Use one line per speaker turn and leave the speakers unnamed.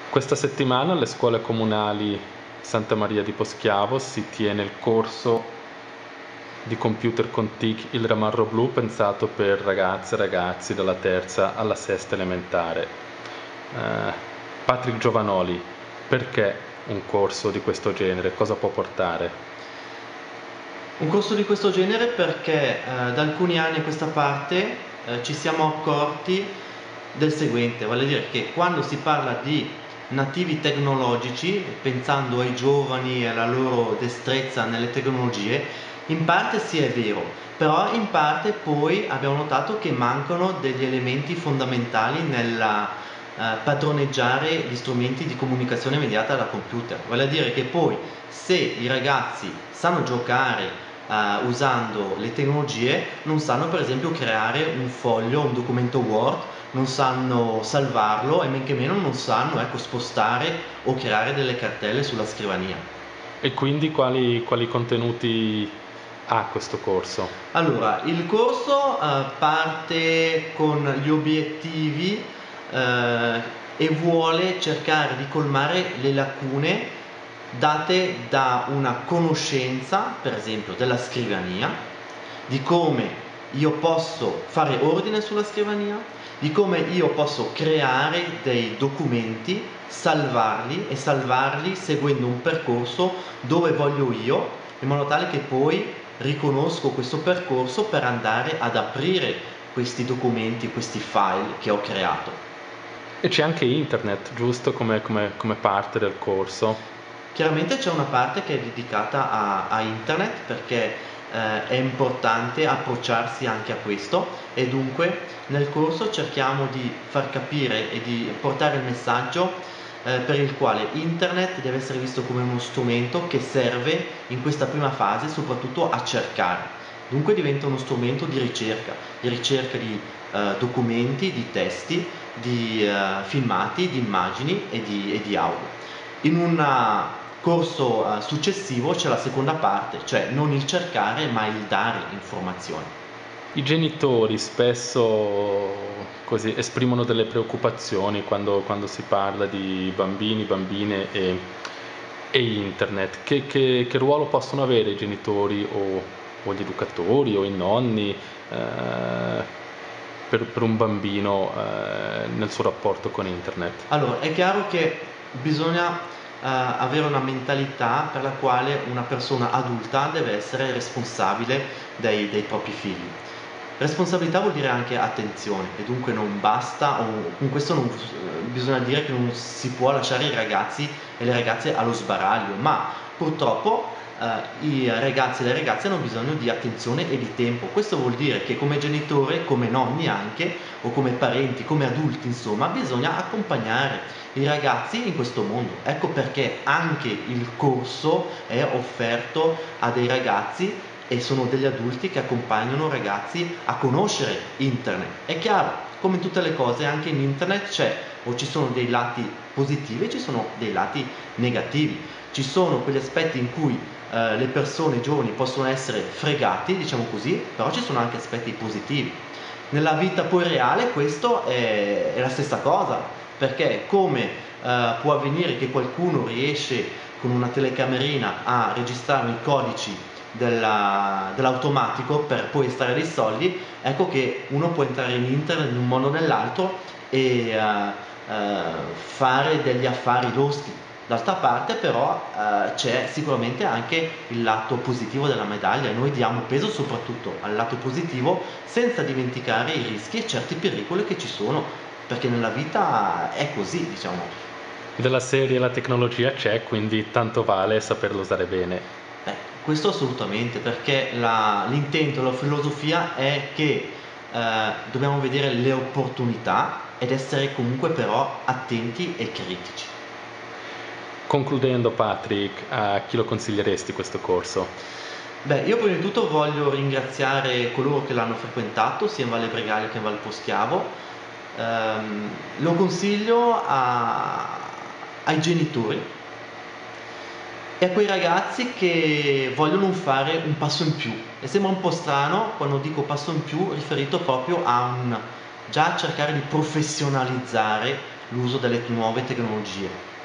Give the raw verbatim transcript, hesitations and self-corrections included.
Questa settimana alle scuole comunali Santa Maria di Poschiavo si tiene il corso di computer con T I C Il Ramarro Blu, pensato per ragazze e ragazzi dalla terza alla sesta elementare. Eh, Patrick Giovanoli, perché un corso di questo genere? Cosa può portare?
Un corso di questo genere perché eh, da alcuni anni a questa parte eh, ci siamo accorti del seguente, vale a dire che quando si parla di nativi tecnologici, pensando ai giovani e alla loro destrezza nelle tecnologie, in parte sì è vero, però in parte poi abbiamo notato che mancano degli elementi fondamentali nella eh, padroneggiare gli strumenti di comunicazione immediata da computer, vale a dire che poi se i ragazzi sanno giocare Uh, usando le tecnologie, non sanno per esempio creare un foglio, un documento Word, non sanno salvarlo e men che meno non sanno ecco, spostare o creare delle cartelle sulla scrivania.
E quindi quali, quali contenuti ha questo corso?
Allora, il corso uh, parte con gli obiettivi uh, e vuole cercare di colmare le lacune date da una conoscenza, per esempio, della scrivania, di come io posso fare ordine sulla scrivania, di come io posso creare dei documenti, salvarli e salvarli seguendo un percorso dove voglio io, in modo tale che poi riconosco questo percorso per andare ad aprire questi documenti, questi file che ho creato.
E c'è anche internet, giusto, come, come, come parte del corso?
Chiaramente c'è una parte che è dedicata a, a internet perché eh, è importante approcciarsi anche a questo e dunque nel corso cerchiamo di far capire e di portare il messaggio eh, per il quale internet deve essere visto come uno strumento che serve in questa prima fase soprattutto a cercare. Dunque diventa uno strumento di ricerca, di ricerca di eh, documenti, di testi, di eh, filmati, di immagini e di, e di audio. In un corso uh, successivo c'è la seconda parte, cioè non il cercare ma il dare informazioni.
I genitori spesso così esprimono delle preoccupazioni quando, quando si parla di bambini, bambine e, e internet. Che, che, che ruolo possono avere i genitori o, o gli educatori o i nonni eh, per, per un bambino eh, nel suo rapporto con internet?
Allora, è chiaro che bisogna Uh, avere una mentalità per la quale una persona adulta deve essere responsabile dei, dei propri figli. Responsabilità vuol dire anche attenzione e dunque non basta, o con questo non, bisogna dire che non si può lasciare i ragazzi e le ragazze allo sbaraglio, ma purtroppo uh, i ragazzi e le ragazze hanno bisogno di attenzione e di tempo. Questo vuol dire che come genitore, come nonni anche, o come parenti, come adulti insomma, bisogna accompagnare i ragazzi in questo mondo. Ecco perché anche il corso è offerto a dei ragazzi e sono degli adulti che accompagnano ragazzi a conoscere internet. È chiaro, come in tutte le cose, anche in internet c'è o ci sono dei lati positivi e ci sono dei lati negativi. Ci sono quegli aspetti in cui eh, le persone i giovani possono essere fregati, diciamo così, però ci sono anche aspetti positivi. Nella vita poi reale questo è, è la stessa cosa, perché come eh, può avvenire che qualcuno riesce con una telecamerina a registrare i codici della, dell'automatico per poi estrarre dei soldi, ecco che uno può entrare in internet in un modo o nell'altro e uh, uh, fare degli affari loschi. D'altra parte però uh, c'è sicuramente anche il lato positivo della medaglia e noi diamo peso soprattutto al lato positivo senza dimenticare i rischi e certi pericoli che ci sono, perché nella vita è così, diciamo.
Della serie la tecnologia c'è, quindi tanto vale saperlo usare bene.
Eh, questo assolutamente, perché la, l'intento, la filosofia è che eh, dobbiamo vedere le opportunità ed essere comunque però attenti e critici.
Concludendo, Patrick, a chi lo consiglieresti questo corso?
Beh, io prima di tutto voglio ringraziare coloro che l'hanno frequentato, sia in Valle Bregaglia che in Val Poschiavo. Um, lo consiglio a, ai genitori e a quei ragazzi che vogliono fare un passo in più. E sembra un po' strano quando dico passo in più riferito proprio a un già cercare di professionalizzare l'uso delle nuove tecnologie.